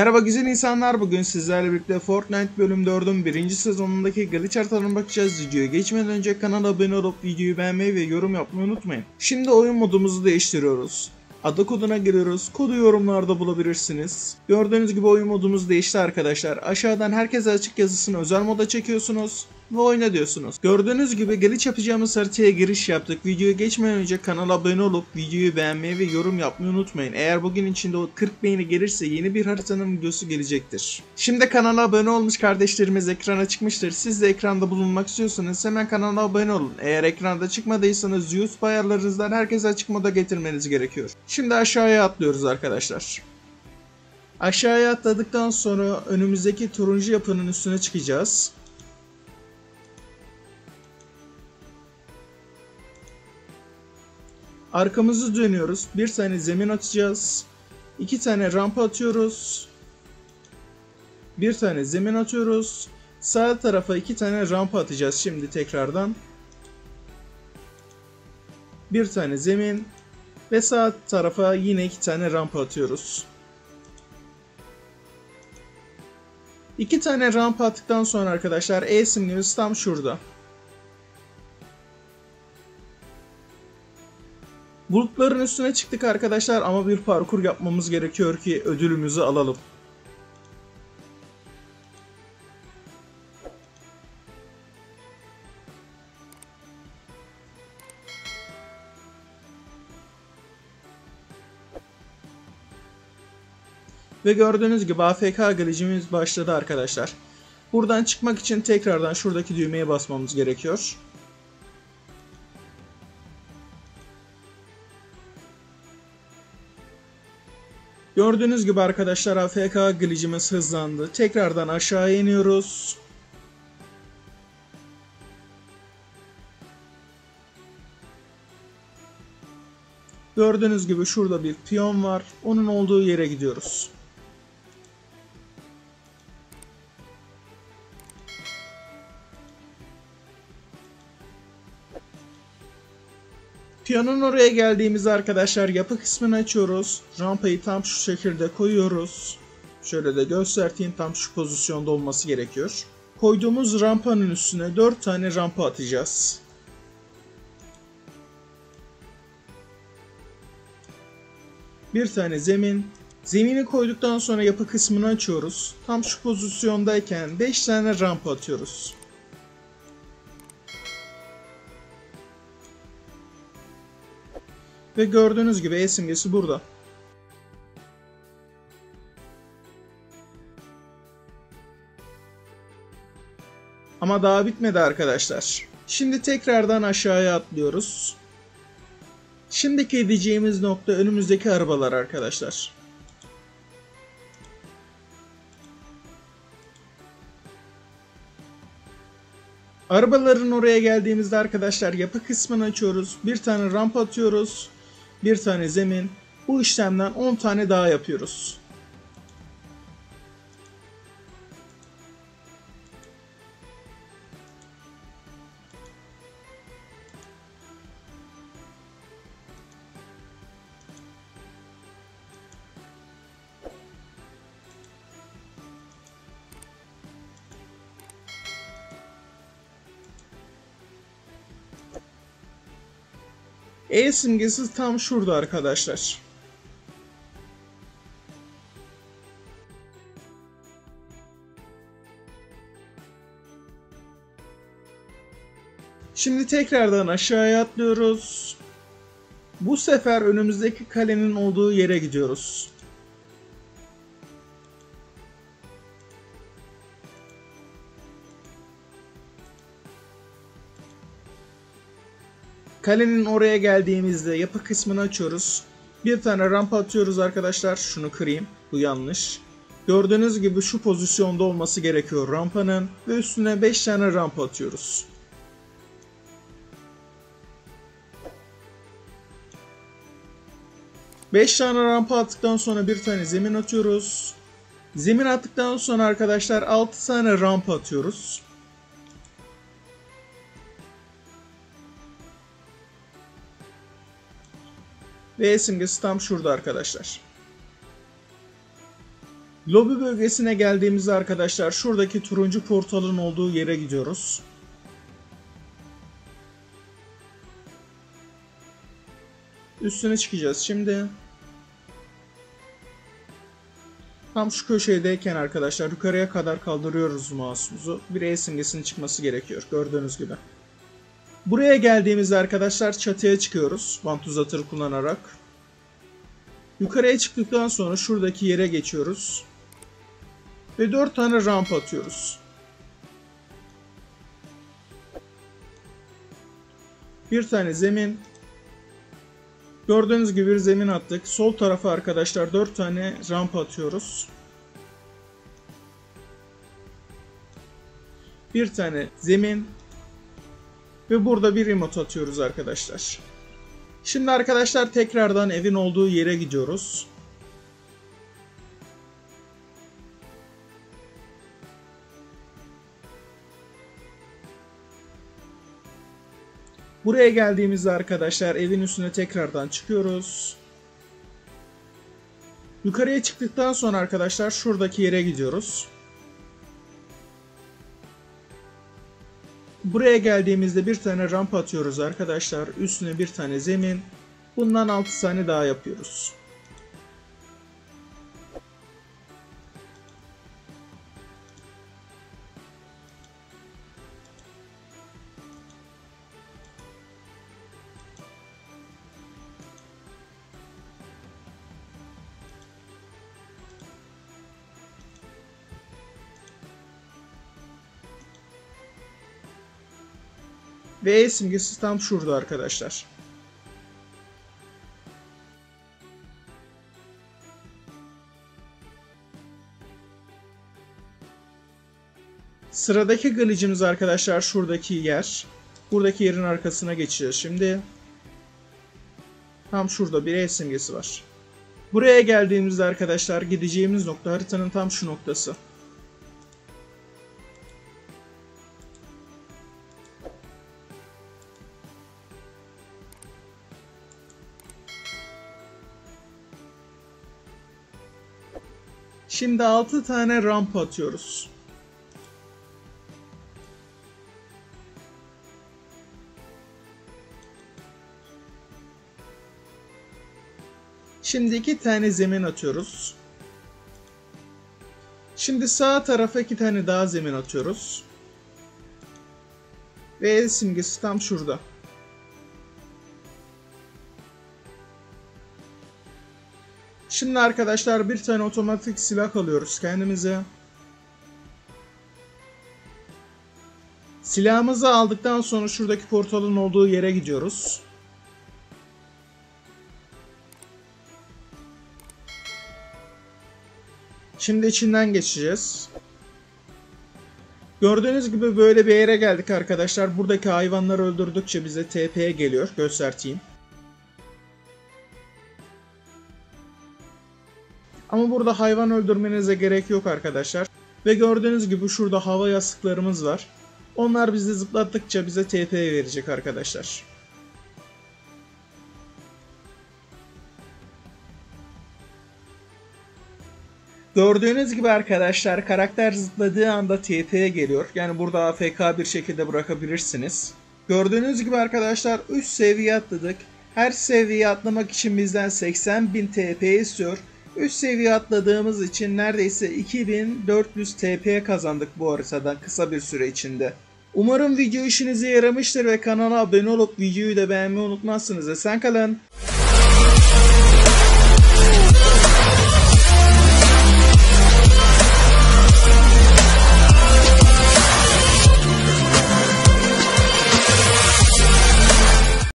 Merhaba güzel insanlar, bugün sizlerle birlikte Fortnite bölüm 4'ün 1. sezonundaki glitch haritalarına bakacağız. Videoya geçmeden önce kanala abone olup videoyu beğenmeyi ve yorum yapmayı unutmayın. Şimdi oyun modumuzu değiştiriyoruz. Ada koduna giriyoruz. Kodu yorumlarda bulabilirsiniz. Gördüğünüz gibi oyun modumuz değişti arkadaşlar. Aşağıdan herkese açık yazısını özel moda çekiyorsunuz ve oyna diyorsunuz. Gördüğünüz gibi glitch yapacağımız haritaya giriş yaptık. Videoya geçmeden önce kanala abone olup videoyu beğenmeyi ve yorum yapmayı unutmayın. Eğer bugün içinde o 40 beğeni gelirse yeni bir haritanın videosu gelecektir. Şimdi kanala abone olmuş kardeşlerimiz ekrana çıkmıştır. Siz de ekranda bulunmak istiyorsanız hemen kanala abone olun. Eğer ekranda çıkmadıysanız YouTube ayarlarınızdan herkese açık moda getirmeniz gerekiyor. Şimdi aşağıya atlıyoruz arkadaşlar. Aşağıya atladıktan sonra önümüzdeki turuncu yapının üstüne çıkacağız. Arkamızı dönüyoruz. Bir tane zemin atacağız. 2 tane rampa atıyoruz. Bir tane zemin atıyoruz. Sağ tarafa 2 tane rampa atacağız şimdi tekrardan. Bir tane zemin. Ve sağ tarafa yine 2 tane rampa atıyoruz. 2 tane rampa attıktan sonra arkadaşlar E simgemiz tam şurada. Bulutların üstüne çıktık arkadaşlar ama bir parkur yapmamız gerekiyor ki ödülümüzü alalım. Ve gördüğünüz gibi AFK glitch'imiz başladı arkadaşlar. Buradan çıkmak için tekrardan şuradaki düğmeye basmamız gerekiyor. Gördüğünüz gibi arkadaşlar AFK glitch'imiz hızlandı. Tekrardan aşağı iniyoruz. Gördüğünüz gibi şurada bir piyon var. Onun olduğu yere gidiyoruz. Piyonun oraya geldiğimizde arkadaşlar yapı kısmını açıyoruz. Rampayı tam şu şekilde koyuyoruz. Şöyle de göstereyim, tam şu pozisyonda olması gerekiyor. Koyduğumuz rampanın üstüne 4 tane rampa atacağız. Bir tane zemin. Zemini koyduktan sonra yapı kısmını açıyoruz. Tam şu pozisyondayken 5 tane rampa atıyoruz. Ve gördüğünüz gibi E simgesi burada. Ama daha bitmedi arkadaşlar. Şimdi tekrardan aşağıya atlıyoruz. Şimdiki gideceğimiz nokta önümüzdeki arabalar arkadaşlar. Arabaların oraya geldiğimizde arkadaşlar yapı kısmını açıyoruz. Bir tane rampa atıyoruz. Bir tane zemin. Bu işlemden 10 tane daha yapıyoruz. E simgesi tam şurada arkadaşlar. Şimdi tekrardan aşağıya atlıyoruz. Bu sefer önümüzdeki kalenin olduğu yere gidiyoruz. Kalenin oraya geldiğimizde yapı kısmını açıyoruz. Bir tane rampa atıyoruz arkadaşlar. Şunu kırayım. Bu yanlış. Gördüğünüz gibi şu pozisyonda olması gerekiyor rampanın. Ve üstüne 5 tane rampa atıyoruz. Beş tane rampa attıktan sonra bir tane zemin atıyoruz. Zemin attıktan sonra arkadaşlar 6 tane rampa atıyoruz. Ve simgesi tam şurada arkadaşlar. Lobi bölgesine geldiğimizde arkadaşlar şuradaki turuncu portalın olduğu yere gidiyoruz. Üstüne çıkacağız şimdi. Tam şu köşedeyken arkadaşlar yukarıya kadar kaldırıyoruz mouse'umuzu. Bir E simgesinin çıkması gerekiyor gördüğünüz gibi. Buraya geldiğimizde arkadaşlar çatıya çıkıyoruz vantuzatörü kullanarak. Yukarıya çıktıktan sonra şuradaki yere geçiyoruz. Ve 4 tane ramp atıyoruz. Bir tane zemin. Gördüğünüz gibi bir zemin attık. Sol tarafa arkadaşlar 4 tane ramp atıyoruz. Bir tane zemin. Ve burada bir remote atıyoruz arkadaşlar. Şimdi arkadaşlar tekrardan evin olduğu yere gidiyoruz. Buraya geldiğimizde arkadaşlar evin üstüne tekrardan çıkıyoruz. Yukarıya çıktıktan sonra arkadaşlar şuradaki yere gidiyoruz. Buraya geldiğimizde bir tane ramp atıyoruz arkadaşlar. Üstüne bir tane zemin. Bundan 6 tane daha yapıyoruz. Ve E simgesi tam şurada arkadaşlar. Sıradaki glitch'imiz arkadaşlar şuradaki yer. Buradaki yerin arkasına geçeceğiz şimdi. Tam şurada bir E simgesi var. Buraya geldiğimizde arkadaşlar gideceğimiz nokta haritanın tam şu noktası. Şimdi 6 tane ramp atıyoruz. Şimdi 2 tane zemin atıyoruz. Şimdi sağ tarafa 2 tane daha zemin atıyoruz. Ve el simgesi tam şurada. Şimdi arkadaşlar bir tane otomatik silah alıyoruz kendimize. Silahımızı aldıktan sonra şuradaki portalın olduğu yere gidiyoruz. Şimdi içinden geçeceğiz. Gördüğünüz gibi böyle bir yere geldik arkadaşlar. Buradaki hayvanları öldürdükçe bize TP geliyor. Göstereyim. Ama burada hayvan öldürmenize gerek yok arkadaşlar. Ve gördüğünüz gibi şurada hava yastıklarımız var. Onlar bizi zıplattıkça bize TP verecek arkadaşlar. Gördüğünüz gibi arkadaşlar karakter zıpladığı anda TP'ye geliyor. Yani burada AFK bir şekilde bırakabilirsiniz. Gördüğünüz gibi arkadaşlar 3 seviye atladık. Her seviye atlamak için bizden 80.000 TP istiyor. 3 seviye atladığımız için neredeyse 2400 TP kazandık bu haritadan kısa bir süre içinde. Umarım video işinize yaramıştır ve kanala abone olup videoyu da beğenmeyi unutmazsınız. Esen kalın.